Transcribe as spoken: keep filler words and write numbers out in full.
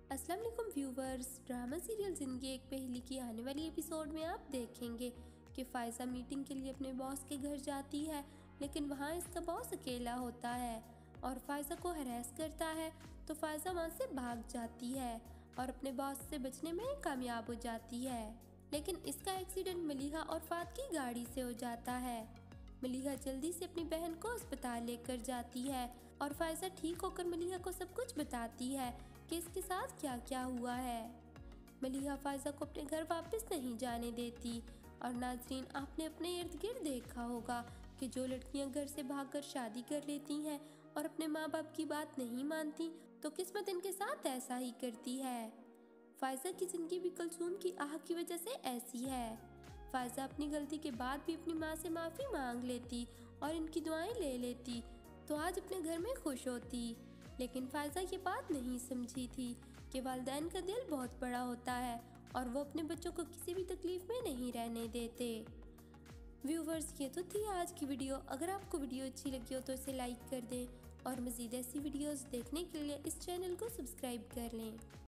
अस्सलाम वालेकुम viewers, drama serial जिंदगी एक पहेली की आने वाली एपिसोड में आप देखेंगे कि फ़ाइज़ा मीटिंग के लिए अपने बॉस के घर जाती है, लेकिन वहाँ इसका बॉस अकेला होता है और फ़ाइज़ा को हरास करता है। तो फ़ाइज़ा वहाँ से भाग जाती है और अपने बॉस से बचने में कामयाब हो जाती है, लेकिन इसका एक्सीडेंट मलीहा और फात की गाड़ी से हो जाता है। मलीहा जल्दी से अपनी बहन को अस्पताल लेकर जाती है और फ़ाइज़ा ठीक होकर मलीहा को सब कुछ बताती है कि इसके साथ क्या क्या हुआ है। मलीहा फ़ाइज़ा को अपने घर वापस नहीं जाने देती और नाज़रीन, आपने अपने इर्द गिर्द देखा होगा कि जो लड़कियां घर से भागकर शादी कर लेती हैं और अपने माँ बाप की बात नहीं मानती, तो किस्मत इनके साथ ऐसा ही करती है। फ़ाइज़ा की ज़िंदगी भी कुलसूम की आह की वजह से ऐसी है। फ़ाइज़ा अपनी गलती के बाद भी अपनी माँ से माफ़ी मांग लेती और इनकी दुआएं ले लेती तो आज अपने घर में खुश होती, लेकिन फ़ाइज़ा ये बात नहीं समझी थी कि वालिदैन का दिल बहुत बड़ा होता है और वो अपने बच्चों को किसी भी तकलीफ़ में नहीं रहने देते। व्यूवर्स, ये तो थी आज की वीडियो। अगर आपको वीडियो अच्छी लगी हो तो इसे लाइक कर दें और मज़ीद ऐसी वीडियोस देखने के लिए इस चैनल को सब्सक्राइब कर लें।